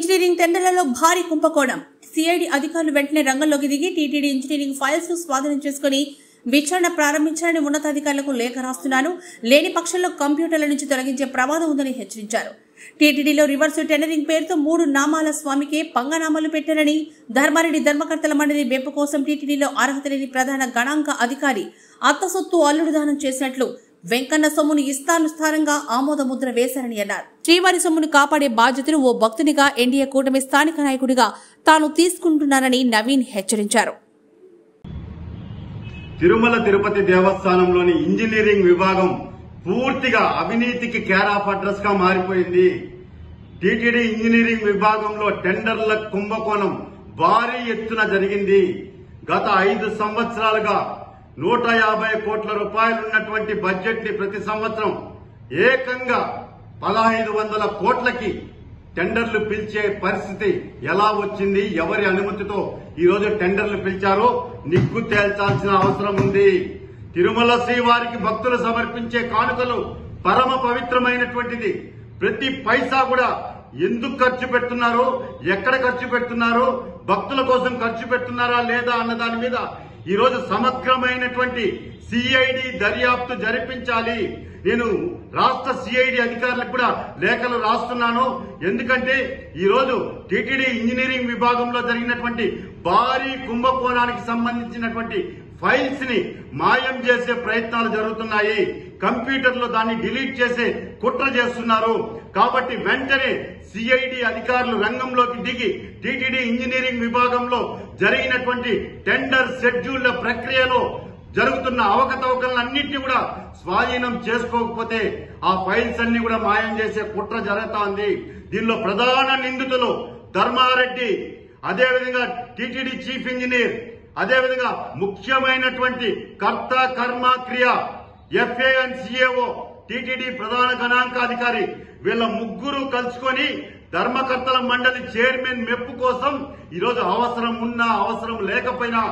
Engineering టెండర్లలో భారీ కుంభకోణం. CID అధికారులు వెంటనే రంగంలోకి దిగి టీటీడీ ఇంజనీరింగ్ ఫైల్స్ ను స్వాధీనం చేసుకుని విచారణ ప్రారంభించాలని ఉన్నతాధికారులకు లేఖ రాస్తున్నాను. లేని పక్షంలో కంప్యూటర్ల నుంచి తొలగించే ప్రమాదం ఉందని హెచ్చరించారు. టీటీడీలో రివర్స్ టెండరింగ్ పేరుతో 3 నామాల స్వామికే పంగనామాలు పెట్టారని, ధర్మారెడ్డి ధర్మకర్తల మండలి బెంపు కోసం టీటీడీలో అర్హత లేని ప్రధాన గణాంక అధికారి అత్తసొత్తు అల్లుడు దానం చేసినట్లు వెంకన్న సొమ్మును ఇష్టానుసారంగా ఆమోద ముద్ర వేశారని అన్నారు. శ్రీవారి సొమ్మును కాపాడే బాధ్యతను ఓ భక్తునిగా ఎన్డీఏ కూటమి స్థానిక నాయకుడిగా తాను తీసుకుంటున్నానని నవీన్ హెచ్చరించారు. తిరుమల తిరుపతి దేవస్థానంలోని ఇంజనీరింగ్ విభాగం పూర్తిగా అవినీతికి కేర్ ఆఫ్ అడ్రస్ గా మారిపోయింది. టీటీడీ ఇంజనీరింగ్ విభాగంలో టెండర్ల కుంభకోణం భారీ ఎత్తున జరిగింది. గత 5 సంవత్సరాలుగా 150 కోట్ల రూపాయలున్నటువంటి బడ్జెట్ ని ప్రతి సంవత్సరం ఏకంగా 1500 కోట్లకి టెండర్లు పిలిచే పరిస్థితి ఎలా వచ్చింది, ఎవరి అనుమతితో ఈ రోజు టెండర్లు పిలిచారో నిగ్గు తేల్చాల్సిన అవసరం ఉంది. తిరుమల శ్రీవారికి భక్తులు సమర్పించే కానుకలు పరమ పవిత్రమైనటువంటిది. ప్రతి పైసా కూడా ఎందుకు ఖర్చు పెడుతున్నారో, ఎక్కడ ఖర్చు పెడుతున్నారో, భక్తుల కోసం ఖర్చు పెడుతున్నారా లేదా అన్న దాని మీద ఈ రోజు సమగ్రమైనటువంటి సిఐడి దర్యాప్తు జరిపించాలి. నేను రాష్ట్ర సిఐడి అధికారులకు కూడా లేఖలు రాస్తున్నాను. ఎందుకంటే ఈ రోజు టీటీడీ ఇంజనీరింగ్ విభాగంలో జరిగినటువంటి భారీ కుంభకోణానికి సంబంధించినటువంటి ఫైల్స్ ని మాయం చేసే ప్రయత్నాలు జరుగుతున్నాయి. కంప్యూటర్లో దాన్ని డిలీట్ చేసే కుట్ర చేస్తున్నారు. కాబట్టి వెంటనే సిఐడి అధికారులు రంగంలోకి దిగి టీటీడీ ఇంజనీరింగ్ విభాగంలో జరిగినటువంటి టెండర్ షెడ్యూళ్ల ప్రక్రియలో జరుగుతున్న అవకతవకలన్నింటినీ కూడా స్వాధీనం చేసుకోకపోతే ఆ ఫైల్స్ అన్ని కూడా మాయం చేసే కుట్ర జరుగుతోంది. దీనిలో ప్రధాన నిందితులు ధర్మారెడ్డి, అదేవిధంగా టీటీడీ చీఫ్ ఇంజనీర్, అదేవిధంగా ముఖ్యమైనటువంటి కర్త కర్మ క్రియ ఎఫ్ఏ అండ్ సిఏఓ టీటీడీ ప్రధాన గణాంకాధికారి వీళ్ళ ముగ్గురు కలుసుకొని ధర్మకర్తల మండలి చైర్మన్ మెప్పు కోసం ఈరోజు అవసరం ఉన్నా అవసరం లేకపోయినా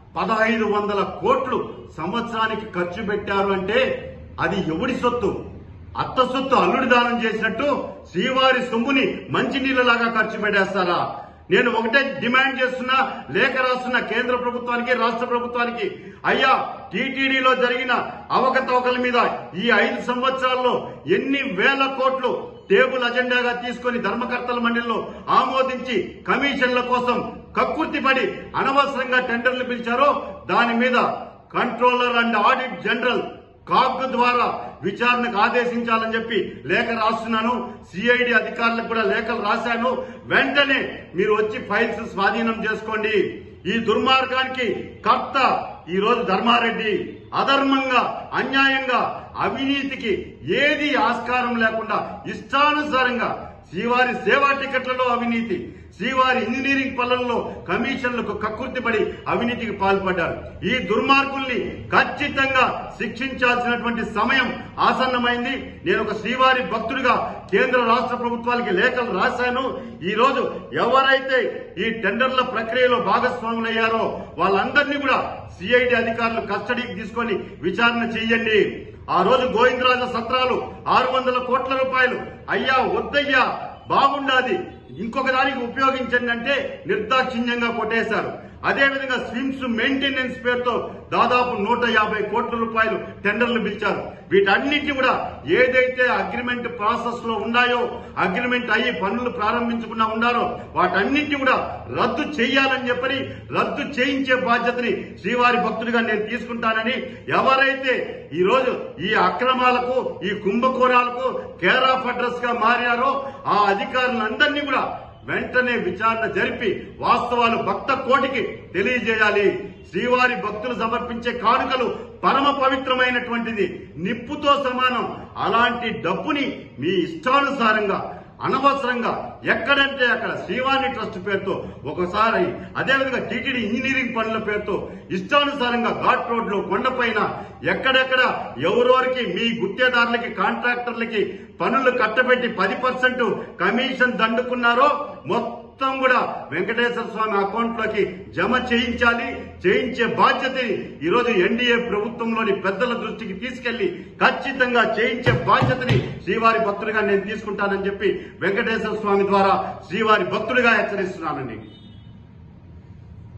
1500 కోట్లు సంవత్సరానికి ఖర్చు పెట్టారు. అంటే అది ఎవడి సొత్తు? అత్త సొత్తు అల్లుడి దానం చేసినట్టు శ్రీవారి సొమ్ముని మంచినీళ్ళలాగా ఖర్చు పెట్టేస్తారా? నేను ఒకటే డిమాండ్ చేస్తున్నా, లేఖ రాస్తున్నా కేంద్ర ప్రభుత్వానికి, రాష్ట్ర ప్రభుత్వానికి. అయ్యా, టీటీడీలో జరిగిన అవకతవకల మీద ఈ 5 సంవత్సరాల్లో ఎన్ని వేల కోట్లు టేబుల్ అజెండాగా తీసుకుని ధర్మకర్తల మండలిలో ఆమోదించి కమిషన్ల కోసం కక్కుర్తిపడి అనవసరంగా టెండర్లు పిలిచారో దాని మీద controller and audit general CAG ద్వారా విచారణకు ఆదేశించాలని చెప్పి లేఖ రాస్తున్నాను. సిఐడి అధికారులకు కూడా లేఖలు రాశాను. వెంటనే మీరు వచ్చి ఫైల్స్ స్వాధీనం చేసుకోండి. ఈ దుర్మార్గానికి కర్త ఈ రోజు ధర్మారెడ్డి. అధర్మంగా, అన్యాయంగా, అవినీతికి ఏది ఆస్కారం లేకుండా ఇష్టానుసారంగా శ్రీవారి సేవా టికెట్లలో అవినీతి, శ్రీవారి ఇంజనీరింగ్ పనులలో కమిషన్లకు కక్కుర్తిపడి అవినీతికి పాల్పడ్డారు. ఈ దుర్మార్గుల్ని ఖచ్చితంగా శిక్షించాల్సినటువంటి సమయం ఆసన్నమైంది. నేను ఒక శ్రీవారి భక్తుడిగా కేంద్ర రాష్ట్ర ప్రభుత్వాలకి లేఖలు రాశాను. ఈ రోజు ఎవరైతే ఈ టెండర్ల ప్రక్రియలో భాగస్వాములయ్యారో వాళ్ళందరినీ కూడా సిఐడి అధికారులు కస్టడీకి తీసుకొని విచారణ చేయండి. ఆ రోజు గోవిందరాజ సత్రాలు 600 కోట్ల రూపాయలు. అయ్యా వద్దయ్యా, బాగుండాది, ఇంకొక దానికి ఉపయోగించండి అంటే నిర్దాక్షిణ్యంగా కొట్టేశారు. అదేవిధంగా స్విమ్స్ మెయింటెనెన్స్ పేరుతో దాదాపు 150 కోట్ల రూపాయలు టెండర్లు పిలిచారు. వీటన్నిటిని కూడా ఏదైతే అగ్రిమెంట్ ప్రాసెస్ లో ఉన్నాయో, అగ్రిమెంట్ అయ్యి పనులు ప్రారంభించకుండా ఉన్నారో వాటన్నిటిని కూడా రద్దు చేయాలని చెప్పని, రద్దు చేయించే బాధ్యతని శ్రీవారి భక్తుడిగా నేను తీసుకుంటానని, ఎవరైతే ఈ రోజు ఈ అక్రమాలకు, ఈ కుంభకోణాలకు కేర్ ఆఫ్ అడ్రస్ గా మారారో ఆ అధికారులందరినీ కూడా వెంటనే విచారణ జరిపి వాస్తవాలు భక్త కోటికి తెలియజేయాలి. శ్రీవారి భక్తులు సమర్పించే కానుకలు పరమ పవిత్రమైనటువంటిది, నిప్పుతో సమానం. అలాంటి డబ్బుని మీ ఇష్టానుసారంగా అనవసరంగా ఎక్కడంటే అక్కడ శ్రీవాణి ట్రస్ట్ పేరుతో ఒకసారి, అదేవిధంగా టీటీడీ ఇంజనీరింగ్ పనుల పేరుతో ఇష్టానుసారంగా ఘాట్ రోడ్ లో కొండపైన ఎక్కడెక్కడ ఎవరెవరికి మీ గుత్తేదారులకి, కాంట్రాక్టర్లకి పనులు కట్టబెట్టి 10% కమిషన్ దండుకున్నారో మొత్తం కూడా వెంకటేశ్వర స్వామి అకౌంట్ లోకి జమ చేయించాలి. చేయించే బాధ్యత ఈరోజు ఎన్డీఏ ప్రభుత్వంలోని పెద్దల దృష్టికి తీసుకెళ్లి ఖచ్చితంగా చేయించే బాధ్యతని శ్రీవారి భక్తుడిగా నేను తీసుకుంటానని చెప్పి వెంకటేశ్వర స్వామి ద్వారా శ్రీవారి భక్తుడిగా హెచ్చరిస్తున్నానండి.